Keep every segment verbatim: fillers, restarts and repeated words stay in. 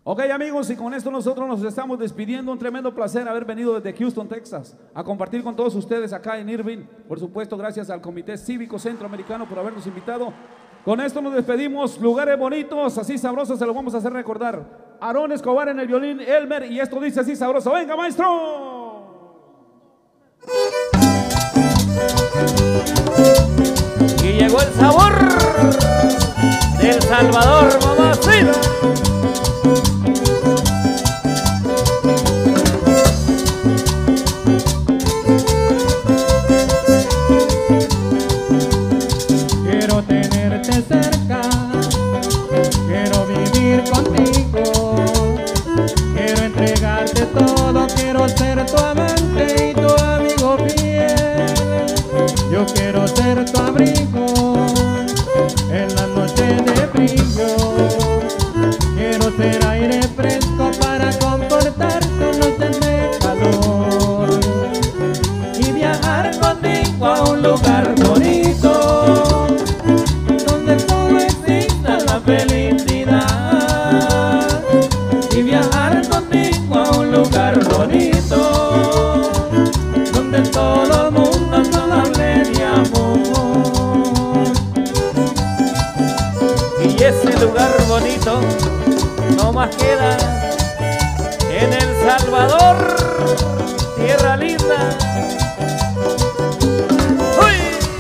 Ok, amigos, y con esto nosotros nos estamos despidiendo. Un tremendo placer haber venido desde Houston, Texas, a compartir con todos ustedes acá en Irving. Por supuesto, gracias al Comité Cívico Centroamericano por habernos invitado. Con esto nos despedimos. Lugares bonitos, así sabrosos, se los vamos a hacer recordar. Aarón Escobar en el violín, Elmer, y esto dice así sabroso. ¡Venga, maestro! Y llegó el sabor del Salvador, mamacita. Quiero tenerte cerca, quiero vivir contigo, quiero entregarte todo, quiero ser tu amante y tu amigo fiel. Yo quiero ser tu abrigo en la noche de brillo, quiero ser aire fresco para confortar tus noches de calor y viajar contigo a un lugar bonito donde todo exista la felicidad, y viajar contigo a un lugar bonito donde todo el mundo solo hable de amor. Y ese lugar bonito no más queda en El Salvador, tierra linda. ¡Uy!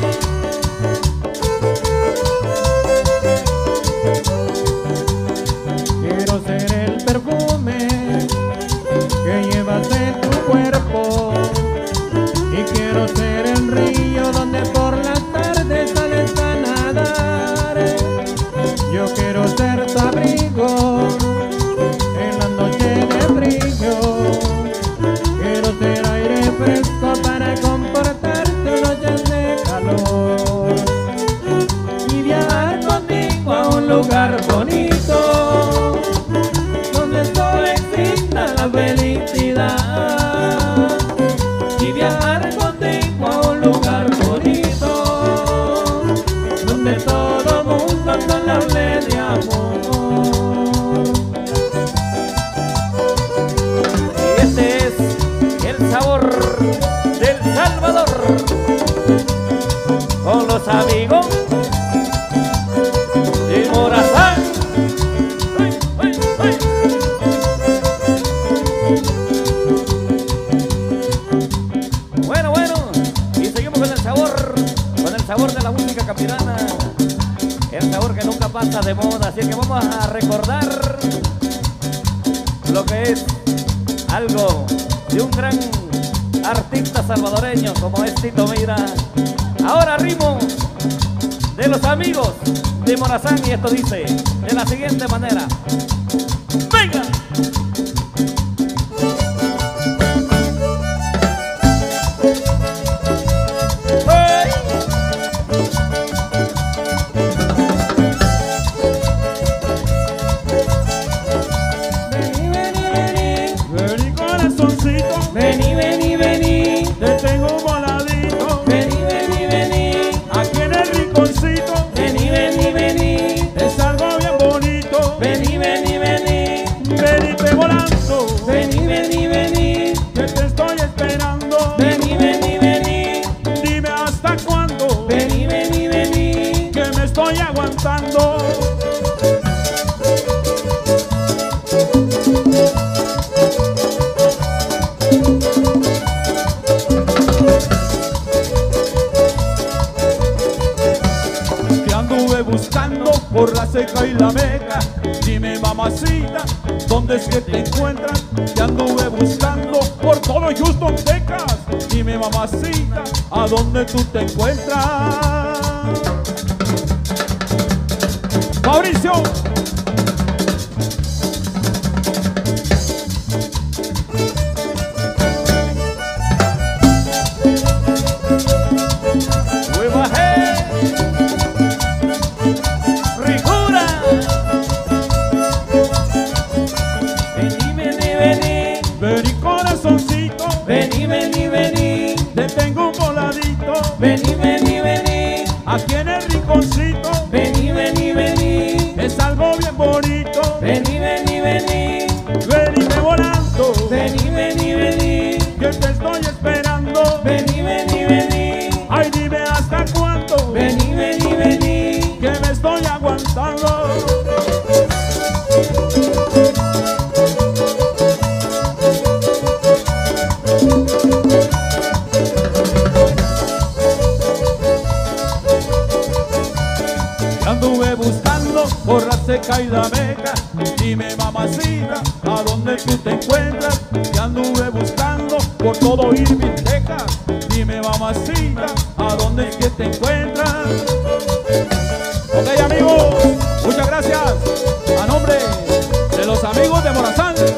Quiero ser el perfume que llevas en tu cuerpo, y quiero ser el río donde por las tardes sales a nadar. Yo quiero ser tu abrigo en la noche de brillo, quiero ser aire fresco para comportar tus noches de calor y viajar contigo a un lugar bonito donde solo exista la felicidad, y viajar contigo a un lugar bonito donde todo el mundo solo hable de amor. Y este es el sabor del Salvador, con los amigos de Morazán. ¡Uy, uy, uy! Bueno, bueno, y seguimos con el sabor, con el sabor de la música capirana, el sabor que nunca pasa de moda. Así que vamos a recordar lo que es algo de un gran artista salvadoreño como es Tito Mira. Ahora ritmo de los amigos de Morazán, y esto dice de la siguiente manera. ¡Venga! ¡Hey! Vení, vení, vení, vení corazoncito, vení, vení, vení, te tengo un voladito, vení, vení, vení, aquí en el rinconcito, vení, vení, vení, es algo bien bonito, vení, vení, vení, venite volando, vení, vení, vení, que te estoy esperando, vení, vení, vení, dime hasta cuándo, vení, vení, vení, que me estoy aguantando. Te anduve buscando por la ceja y la meca, dime mamacita, ¿dónde es que te encuentras? Te anduve buscando por todo Houston, Texas, dime mamacita, ¿a dónde tú te encuentras? Mauricio. ¡Uy, bajé! ¡Ricura! Vení, vení, vení, Vení corazoncito, vení, vení, vení, te tengo un voladito, vení, vení, vení, aquí en el rinconcito, vení, vení, vení, es algo bien bonito, vení, vení, vení. Meca y la Meca. Dime mamacita, ¿a dónde tú te encuentras? Te anduve buscando por todo Irving, Texas. Dime mamacita, ¿a dónde es que te encuentras? Ok amigos, muchas gracias. A nombre de los amigos de Morazán.